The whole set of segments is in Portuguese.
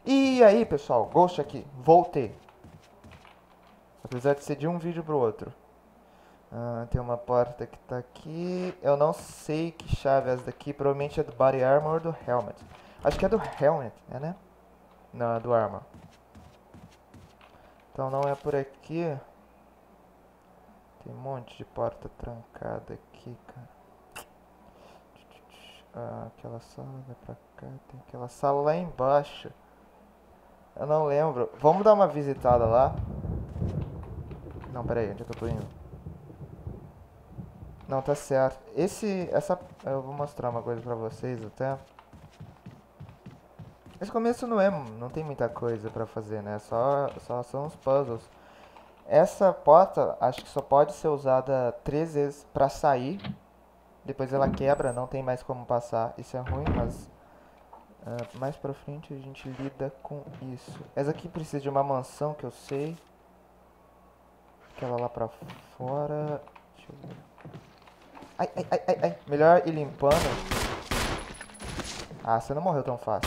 E aí, pessoal, Ghost aqui, voltei. Apesar de ser de um vídeo pro outro. Tem uma porta que tá aqui. Eu não sei que chave é essa daqui. Provavelmente é do Body Armor ou do Helmet. Acho que é do Helmet, né? Não, é do Armor. Então não é por aqui. Tem um monte de porta trancada aqui, cara. Aquela sala vai pra cá. Tem aquela sala lá embaixo. Eu não lembro. Vamos dar uma visitada lá. Não, pera aí, onde é que eu tô indo? Não, tá certo. Eu vou mostrar uma coisa pra vocês até. Esse começo não tem muita coisa pra fazer, né? Só são os puzzles. Essa porta, acho que só pode ser usada 3 vezes pra sair. Depois ela quebra, não tem mais como passar. Isso é ruim, mas mais pra frente a gente lida com isso. Essa aqui precisa de uma mansão, que eu sei. Aquela lá pra fora. Deixa eu ver. Ai, ai, ai, ai, ai. Melhor ir limpando. Ah, você não morreu tão fácil.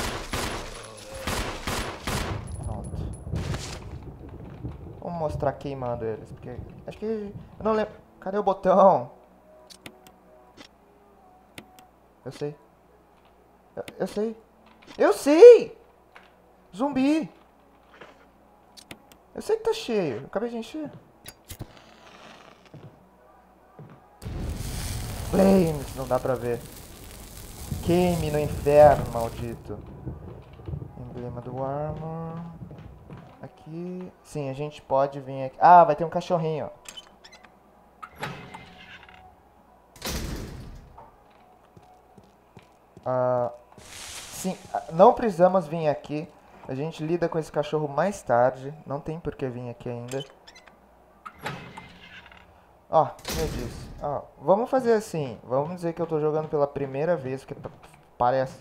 Pronto. Vamos mostrar queimando eles, porque... Acho que... Eu não lembro... Cadê o botão? Eu sei. Eu sei. Eu sei! Zumbi! Eu sei que tá cheio. Eu acabei de encher. Flames, não dá pra ver. Queime no inferno, maldito. Emblema do Armor. Aqui. Sim, a gente pode vir aqui. Ah, vai ter um cachorrinho. Sim, não precisamos vir aqui. A gente lida com esse cachorro mais tarde. Não tem por que vir aqui ainda. Ó, como eu disse. Ó, vamos fazer assim. Vamos dizer que eu tô jogando pela primeira vez, porque parece.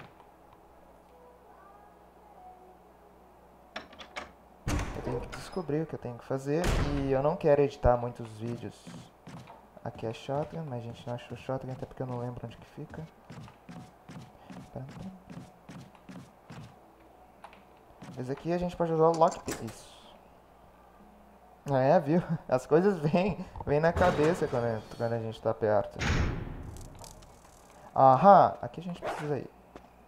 Eu tenho que descobrir o que eu tenho que fazer. E eu não quero editar muitos vídeos. Aqui é Shotgun, mas a gente não achou Shotgun, até porque eu não lembro onde que fica. Esse aqui a gente pode usar o Lockpick. Isso. É, viu? As coisas vêm na cabeça quando a gente tá perto. Aham, aqui a gente precisa ir.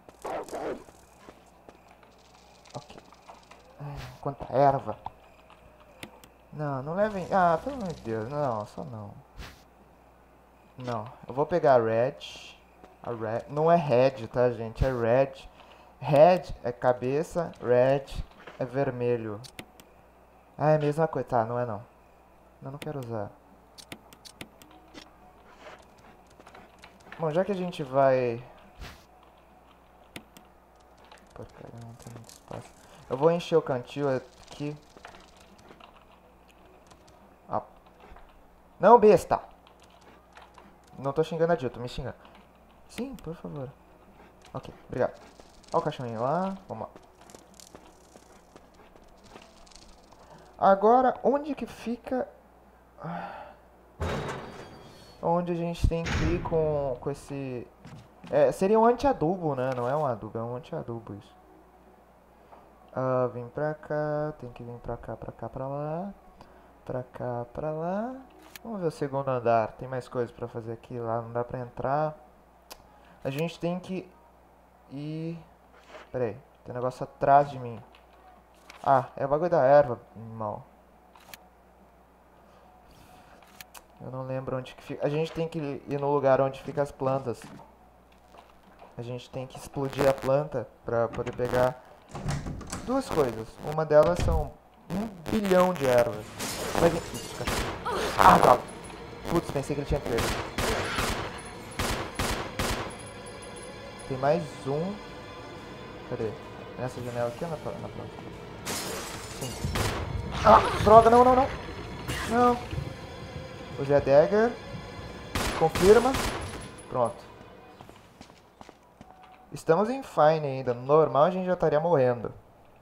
Ok. Quanta erva. Não, não levem... Ah, pelo amor de Deus, não, só não. Não, eu vou pegar a Red. Não é Red, tá, gente? É Red. Red é cabeça, Red é vermelho. Ah, é a mesma coisa. Tá, não é não. Não quero usar. Bom, já que a gente vai... Porcaria, não tem muito espaço. Eu vou encher o cantil aqui. Ah. Não, besta! Não tô xingando a Jill, tô me xingando. Sim, por favor. Ok, obrigado. Olha o cachorrinho lá. Vamos lá. Agora, onde que fica... Onde a gente tem que ir com esse... seria um anti-adubo, né? Não é um adubo, é um anti-adubo isso. Vem pra cá, tem que vir pra cá, pra lá. Pra cá, pra lá. Vamos ver o segundo andar. Tem mais coisas pra fazer aqui. Lá não dá pra entrar. A gente tem que ir... Pera aí, tem um negócio atrás de mim. Ah, é o bagulho da erva, mal. Eu não lembro onde que fica. A gente tem que ir no lugar onde ficam as plantas. A gente tem que explodir a planta pra poder pegar duas coisas. Uma delas são 1 bilhão de ervas. Vai vir... Isso, cachorro. Ah, droga. Putz, pensei que ele tinha pego. Tem mais um. Cadê? Nessa janela aqui ou na próxima? Sim. Ah, droga, não. Não. Usei a dagger. Confirma. Pronto. Estamos em fine ainda. No normal a gente já estaria morrendo.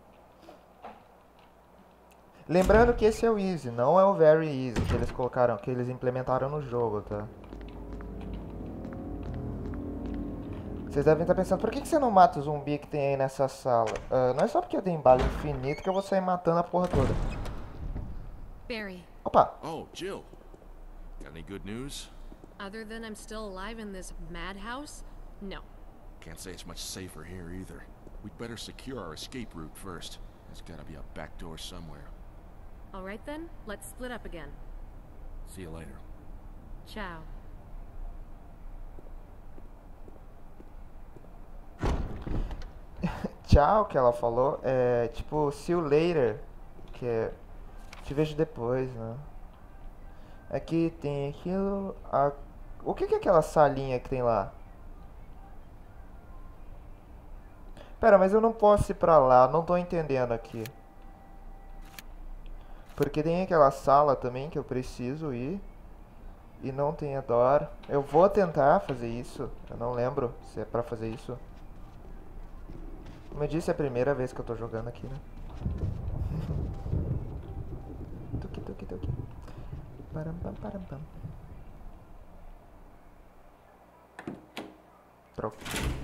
Lembrando que esse é o easy, não é o very easy que eles colocaram, que eles implementaram no jogo, tá? Vocês devem estar pensando, por que que você não mata o zumbi que tem aí nessa sala? Não é só porque eu tenho bala infinita que eu vou sair matando a porra toda. Barry, Opa! Oh, Jill. Got any good news? other than I'm still alive in this madhouse, no. Can't say it's much safer here either. We'd better secure our escape route first. There's gotta be a back door somewhere. All right then, let's split up again. See you later. Ciao. Tchau, que ela falou. É tipo, see you later. Que é, te vejo depois, né? Aqui tem aquilo. O que que é aquela salinha que tem lá? Pera, mas eu não posso ir pra lá, não tô entendendo aqui. Porque tem aquela sala também que eu preciso ir. E não tem a door. Eu vou tentar fazer isso. Eu não lembro se é pra fazer isso. Como eu disse, é a primeira vez que eu tô jogando aqui, né? Tuki, tuki, tuki. Param, pam, param, pam. Troca.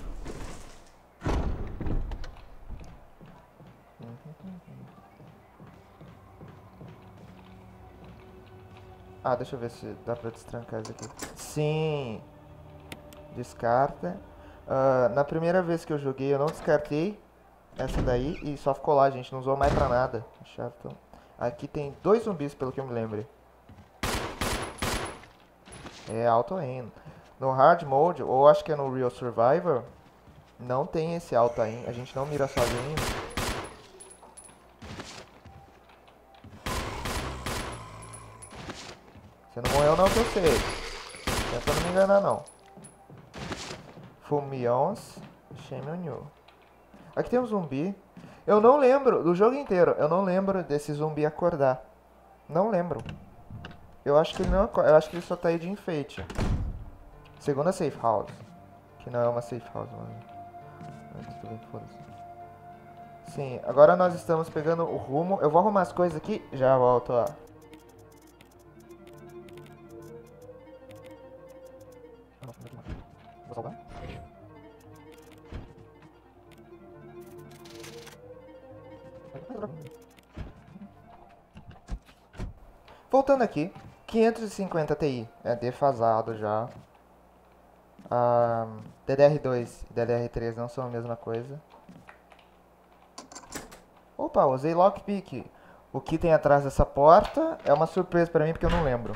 Ah, deixa eu ver se dá pra destrancar isso aqui. Sim! Descarta. Na primeira vez que eu joguei, eu não descartei essa daí e só ficou lá, gente. Não usou mais pra nada. Chato. Aqui tem 2 zumbis, pelo que eu me lembre. É auto aim. No hard mode, ou acho que é no Real Survivor, não tem esse auto aim. A gente não mira sozinho. Você não morreu não, que eu sei. Tenta não me enganar não. Fumions, shame on you. Aqui tem um zumbi. Eu não lembro, do jogo inteiro, eu não lembro desse zumbi acordar. Não lembro. Eu acho que ele não acorda, eu acho que ele só tá aí de enfeite. Segunda safe house. Que não é uma safe house, mano. Tudo bem, foda-se. Sim, agora nós estamos pegando o rumo. Eu vou arrumar as coisas aqui, já volto, ó. Vou salvar? Voltando aqui, 550 Ti, é defasado já. DDR2 e DDR3 não são a mesma coisa. Opa, usei lockpick. O que tem atrás dessa porta é uma surpresa pra mim porque eu não lembro.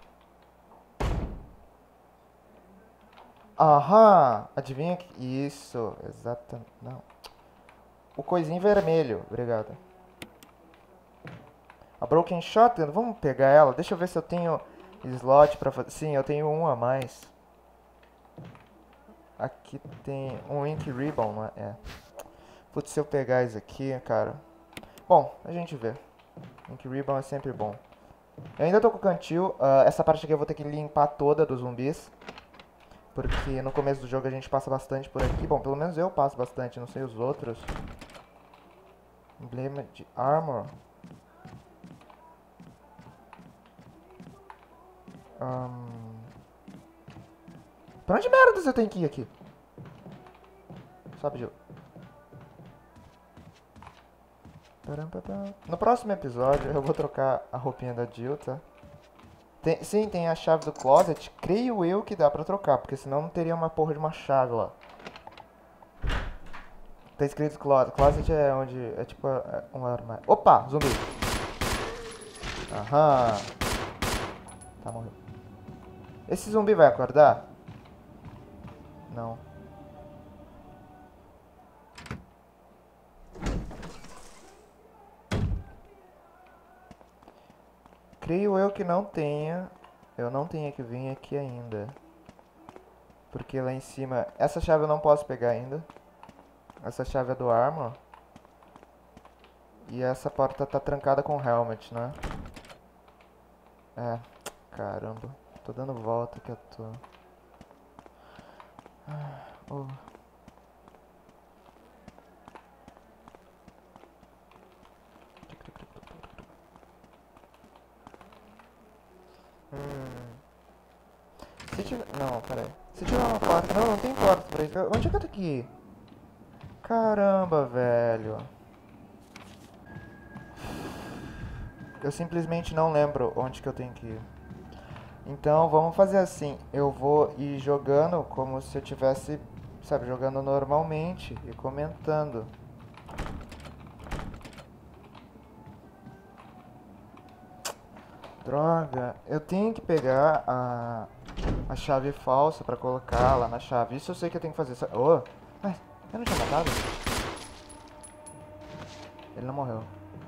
Aham, adivinha que... Isso, exatamente, não. O coisinho vermelho, obrigado. A Broken Shotgun, vamos pegar ela. Deixa eu ver se eu tenho slot pra fazer. Sim, eu tenho um a mais. Aqui tem um Ink Ribbon, não é? É. Putz, se eu pegar isso aqui, cara. Bom, a gente vê. Ink Ribbon é sempre bom. Eu ainda tô com o cantil. Essa parte aqui eu vou ter que limpar toda dos zumbis. Porque no começo do jogo a gente passa bastante por aqui. Bom, pelo menos eu passo bastante, não sei os outros. Emblema de Armor. Pra onde merda eu tenho que ir aqui? Sobe, Gil. No próximo episódio eu vou trocar a roupinha da Jill, tá? Sim, tem a chave do closet. Creio eu que dá pra trocar, porque senão não teria uma porra de uma chave lá. Tá escrito closet. Closet é onde... É tipo um armário. Opa! Zumbi! Aham. Tá, morreu. Esse zumbi vai acordar? Não. Creio eu que não tenha. Eu não tenho que vir aqui ainda. Porque lá em cima... Essa chave eu não posso pegar ainda. Essa chave é do Armor. E essa porta tá trancada com helmet, né? É. Caramba. Tô dando volta que eu tô... Oh. Se tiver... Não, peraí. Se tiver uma porta... Não, não tem porta por aí. Onde é que eu tenho que ir? Caramba, velho. Eu simplesmente não lembro onde que eu tenho que ir. Então, vamos fazer assim. Eu vou ir jogando como se eu tivesse, sabe, jogando normalmente e comentando. Droga, eu tenho que pegar a chave falsa pra colocar lá na chave. Isso eu sei que eu tenho que fazer. Oh, mas eu não tinha matado? Ele não morreu.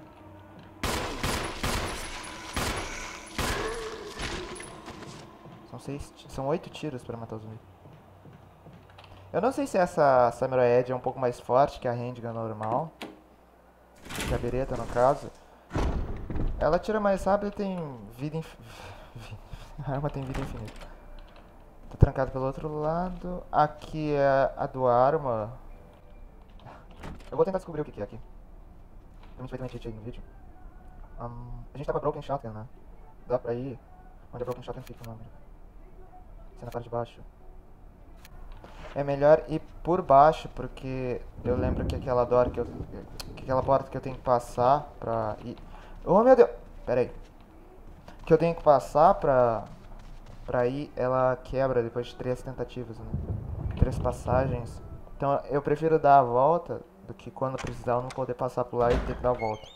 São 8 tiros pra matar o zumbi. Eu não sei se essa Samurai Edge é um pouco mais forte que a handgun normal. Que a bereta, no caso. Ela tira mais rápido e tem vida A arma tem vida infinita. Tá trancado pelo outro lado. Aqui é a do arma. Eu vou tentar descobrir o que é aqui. A gente vai ter uma cheat aí no vídeo. A gente tá com a Broken Shotgun, né? Dá pra ir onde a Broken Shotgun fica o número. Se na parte de baixo. É melhor ir por baixo, porque eu lembro que aquela door que aquela porta que eu tenho que passar pra ir... Oh, meu Deus! Pera aí. Que eu tenho que passar pra ir, ela quebra depois de 3 tentativas, né? 3 passagens. Então eu prefiro dar a volta do que quando precisar eu não poder passar por lá e ter que dar a volta.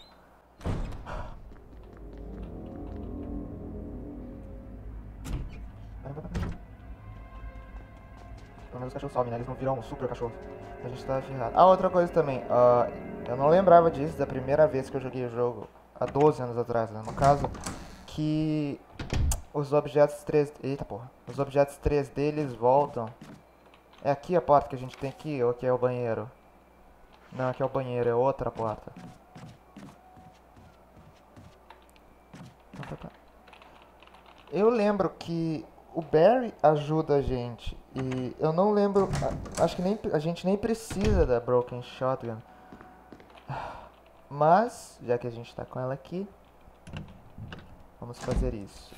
Pelo menos os cachorros sobem, né? Eles não viram um super cachorro. A gente tá ferrado. Ah, outra coisa também. Eu não lembrava disso da primeira vez que eu joguei o jogo. Há 12 anos atrás, né? No caso, que os objetos 3D... Eita porra. Os objetos 3D eles voltam. É aqui a porta que a gente tem aqui ou aqui é o banheiro? Não, aqui é o banheiro, é outra porta. Eu lembro que o Barry ajuda a gente. E eu não lembro... Acho que a gente nem precisa da Broken Shotgun. Mas, já que a gente tá com ela aqui, vamos fazer isso.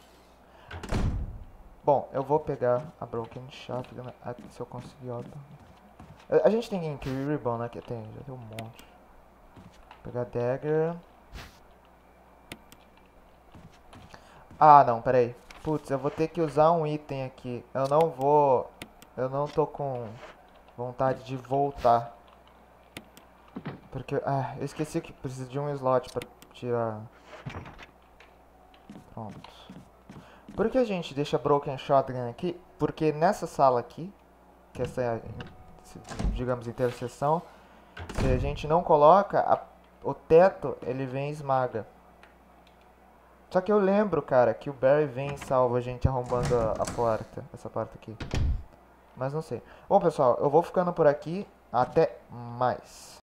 Bom, eu vou pegar a Broken Shotgun, se eu conseguir, óbvio. A gente tem Increase Ribbon, né? Que já tem um monte. Vou pegar Dagger. Ah, não, peraí. Putz, eu vou ter que usar um item aqui. Eu não tô com vontade de voltar. Porque, eu esqueci que precisa de um slot pra tirar. Pronto. Por que a gente deixa Broken Shotgun aqui? Porque nessa sala aqui, que essa é a, digamos, interseção, se a gente não coloca, o teto, ele vem e esmaga. Só que eu lembro, cara, que o Barry vem e salva a gente arrombando a porta, essa porta aqui. Mas não sei. Bom, pessoal, eu vou ficando por aqui. Até mais.